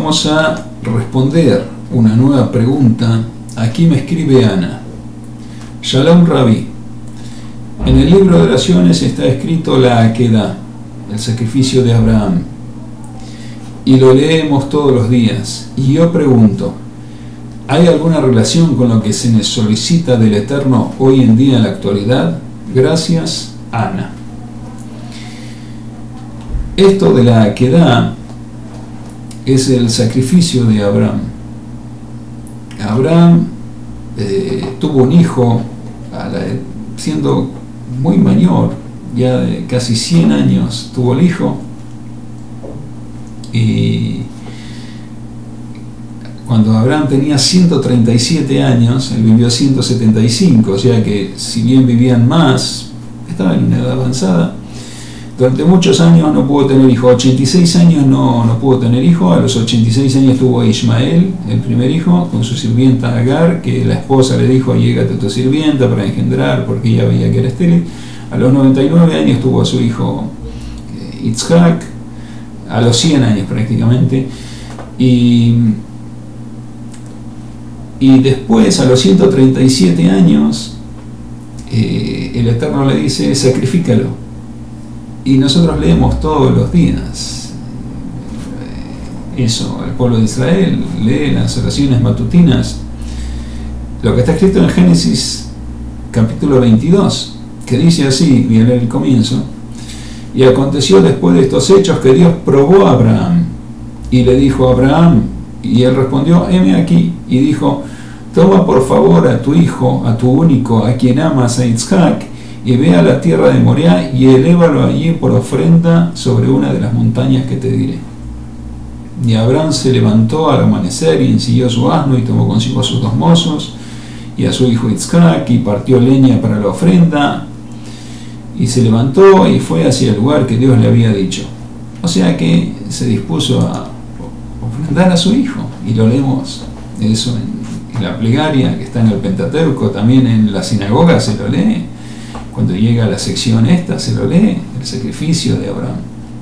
vamos a responder una nueva pregunta. Aquí me escribe Ana. Shalom Rabí. En el libro de oraciones está escrito la Akedah, el sacrificio de Abraham, y lo leemos todos los días. Y yo pregunto, ¿hay alguna relación con lo que se nos solicita del Eterno hoy en día en la actualidad? Gracias, Ana. Esto de la Akedah es el sacrificio de Abraham. Abraham tuvo un hijo siendo muy mayor, ya de casi 100 años tuvo el hijo, y cuando Abraham tenía 137 años, él vivió 175, o sea que si bien vivían más, estaba en una edad avanzada. Durante muchos años no pudo tener hijo. 86 años no pudo tener hijo. A los 86 años tuvo a Ismael, el primer hijo, con su sirvienta Agar, que la esposa le dijo: llégate a tu sirvienta para engendrar, porque ella veía que era estéril. A los 99 años tuvo a su hijo Yitzhak, a los 100 años prácticamente. Y después, a los 137 años, el Eterno le dice: sacrifícalo. Y nosotros leemos todos los días eso. El pueblo de Israel lee las oraciones matutinas, lo que está escrito en Génesis capítulo 22, que dice así, voy a leer el comienzo: y aconteció después de estos hechos que Dios probó a Abraham y le dijo a Abraham, y él respondió: heme aquí, y dijo: toma por favor a tu hijo, a tu único, a quien amas, a Yitzhak, y ve a la tierra de Moriah y elévalo allí por ofrenda sobre una de las montañas que te diré. Y Abraham se levantó al amanecer y ensilló su asno y tomó consigo a sus 2 mozos y a su hijo Yitzhak, y partió leña para la ofrenda, y se levantó y fue hacia el lugar que Dios le había dicho. O sea que se dispuso a ofrendar a su hijo, y lo leemos eso en la plegaria que está en el Pentateuco, también en la sinagoga se lo lee. Cuando llega a la sección esta, se lo lee, el sacrificio de Abraham.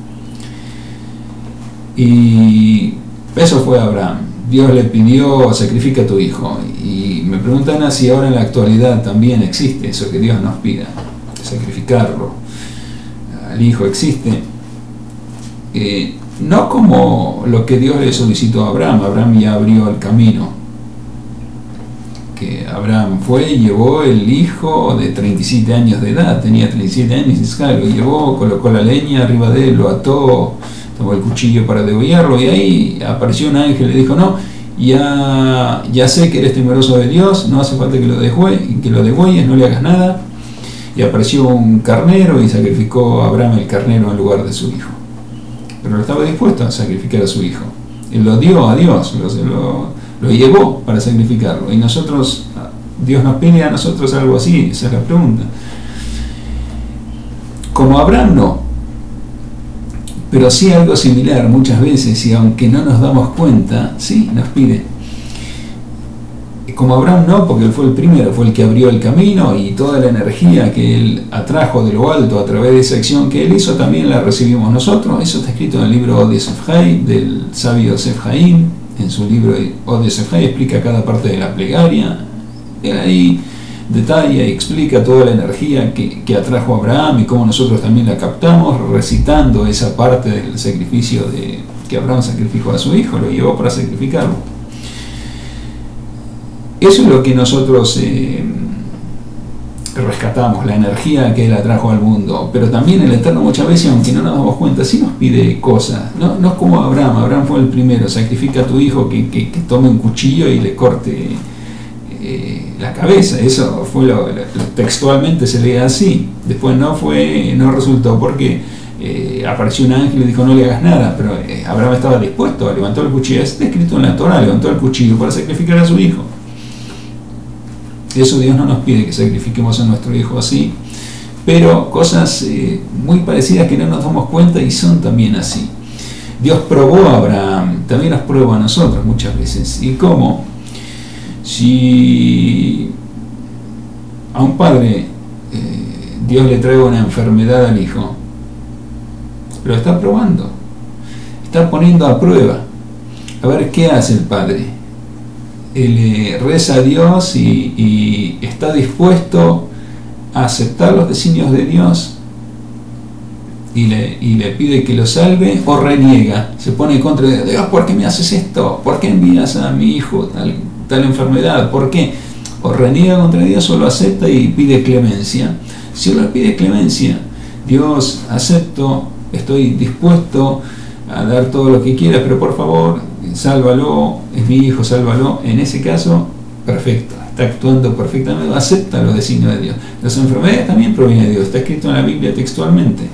Y eso fue Abraham. Dios le pidió: sacrifica a tu hijo. Y me preguntan si ahora en la actualidad también existe eso que Dios nos pida, sacrificarlo al hijo. Existe. No como lo que Dios le solicitó a Abraham. Abraham ya abrió el camino. Abraham fue y llevó el hijo de 37 años de edad, tenía 37 años, Isaac lo llevó, colocó la leña arriba de él, lo ató, tomó el cuchillo para degollarlo, y ahí apareció un ángel y le dijo: no, ya sé que eres temeroso de Dios, no hace falta que lo degüelles, no le hagas nada. Y apareció un carnero y sacrificó a Abraham el carnero en lugar de su hijo, pero no estaba dispuesto a sacrificar a su hijo. Él lo dio a Dios, lo llevó para sacrificarlo. Y nosotros, Dios nos pide a nosotros algo así. Esa es la pregunta. Como Abraham no, pero sí algo similar muchas veces, y aunque no nos damos cuenta, sí nos pide. Como Abraham no, porque él fue el primero, fue el que abrió el camino, y toda la energía que él atrajo de lo alto a través de esa acción que él hizo, también la recibimos nosotros. Eso está escrito en el libro Od Yosef Hai, del sabio Yosef Haim. En su libro Od Yosef Hai explica cada parte de la plegaria. Él ahí detalla y explica toda la energía que atrajo a Abraham, y cómo nosotros también la captamos recitando esa parte del sacrificio que Abraham sacrificó a su hijo, lo llevó para sacrificarlo. Eso es lo que nosotros rescatamos, la energía que él atrajo al mundo. Pero también el Eterno muchas veces, aunque no nos damos cuenta, sí nos pide cosas. No es como Abraham. Abraham fue el primero: sacrifica a tu hijo, que tome un cuchillo y le corte la cabeza. Eso fue textualmente se lee así. Después no resultó, porque apareció un ángel y le dijo: no le hagas nada. Pero Abraham estaba dispuesto, levantó el cuchillo. Está escrito en la Torah, levantó el cuchillo para sacrificar a su hijo. Eso Dios no nos pide, que sacrifiquemos a nuestro hijo así, pero cosas muy parecidas que no nos damos cuenta y son también así. Dios probó a Abraham, también nos prueba a nosotros muchas veces. ¿Y cómo? Si a un padre Dios le trae una enfermedad al hijo, lo está probando, está poniendo a prueba. a ver qué hace el padre. Él reza a Dios y está dispuesto a aceptar los designios de Dios y le pide que lo salve, o reniega, se pone en contra de Dios. ¿Por qué me haces esto? ¿Por qué envías a mi hijo tal enfermedad? ¿Por qué? O reniega contra Dios o lo acepta y pide clemencia. Si uno pide clemencia, Dios, acepto, estoy dispuesto a dar todo lo que quiera, pero por favor, sálvalo, es mi hijo, sálvalo. En ese caso, perfecto, está actuando perfectamente, acepta los designios de Dios. Las enfermedades también provienen de Dios, está escrito en la Biblia textualmente,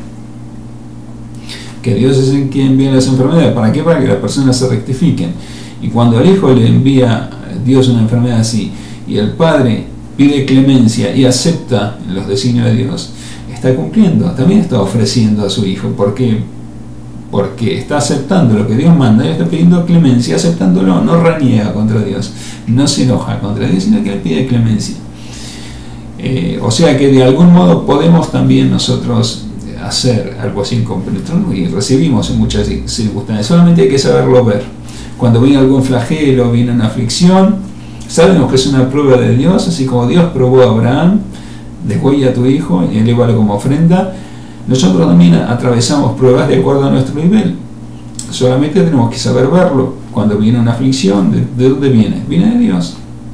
que Dios es el quien envía las enfermedades. ¿Para qué? Para que las personas se rectifiquen. Y cuando al hijo le envía Dios una enfermedad así, y el padre pide clemencia y acepta los designios de Dios, está cumpliendo, también está ofreciendo a su hijo. ¿Por qué? Porque está aceptando lo que Dios manda, y está pidiendo clemencia, aceptándolo, no reniega contra Dios, no se enoja contra Dios, sino que le pide clemencia. O sea que de algún modo podemos también nosotros hacer algo así incompenetrable, y recibimos en muchas circunstancias, solamente hay que saberlo ver. Cuando viene algún flagelo, viene una aflicción, sabemos que es una prueba de Dios, así como Dios probó a Abraham, degüella a tu hijo y elévalo como ofrenda. Nosotros también atravesamos pruebas de acuerdo a nuestro nivel, solamente tenemos que saber verlo. Cuando viene una aflicción, ¿de dónde viene? Viene de Dios.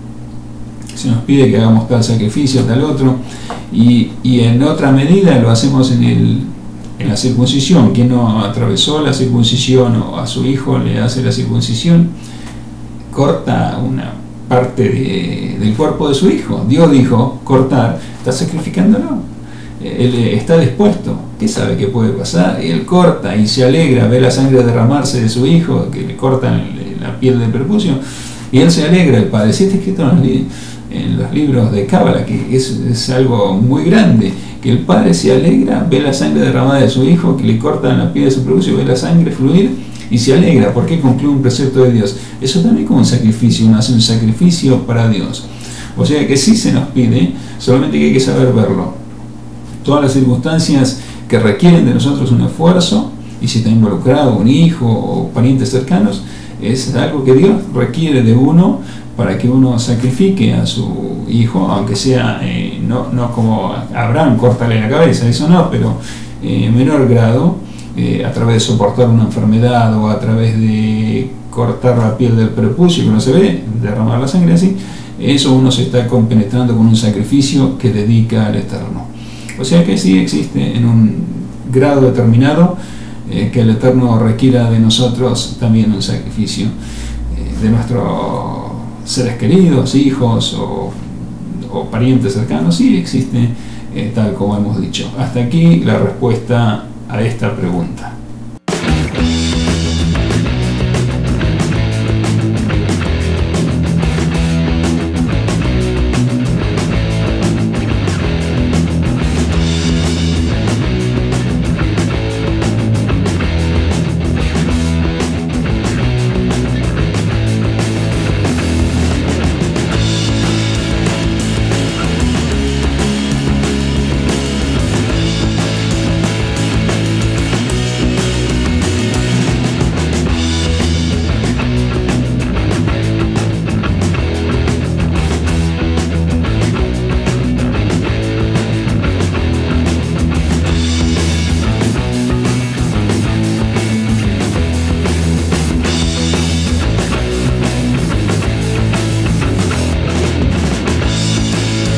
Se nos pide que hagamos tal sacrificio, tal otro, y en otra medida lo hacemos en la circuncisión. Quien no atravesó la circuncisión o a su hijo le hace la circuncisión, corta una parte del cuerpo de su hijo. Dios dijo cortar, está sacrificándolo. Él está dispuesto, ¿qué sabe que puede pasar? Y él corta y se alegra, ve la sangre derramarse de su hijo, que le cortan la piel del prepucio, y él se alegra, el padre. Sí, está escrito en los libros de Cábala, que es algo muy grande, que el padre se alegra, ve la sangre derramada de su hijo, que le cortan la piel de su prepucio, ve la sangre fluir y se alegra porque cumplió un precepto de Dios. Eso también como un sacrificio, uno hace un sacrificio para Dios. O sea que sí se nos pide, solamente que hay que saber verlo. Todas las circunstancias que requieren de nosotros un esfuerzo, y si está involucrado un hijo o parientes cercanos, es algo que Dios requiere de uno para que uno sacrifique a su hijo, aunque sea no como Abraham, córtale la cabeza, eso no, pero en menor grado, a través de soportar una enfermedad o a través de cortar la piel del prepucio que no se ve, derramar la sangre así, eso uno se está compenetrando con un sacrificio que dedica al Eterno. O sea que sí existe en un grado determinado que el Eterno requiera de nosotros también un sacrificio de nuestros seres queridos, hijos o parientes cercanos. Sí existe, tal como hemos dicho. Hasta aquí la respuesta a esta pregunta.